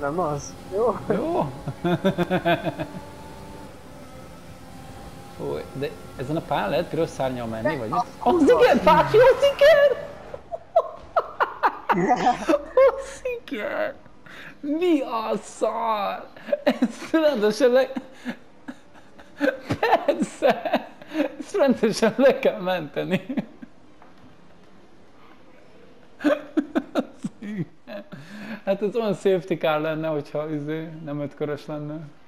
Nem az. Jó? Jó? Fúj, de ezen a pályán lehet piros szárnyal menni, vagy mit? Az igen, Fáki, az igen! Az igen! Mi a szar? Ez rendesen Persze! Ezt rendesen le kell menteni. Hát ez olyan safety car lenne, hogyha nem 5 körös lenne.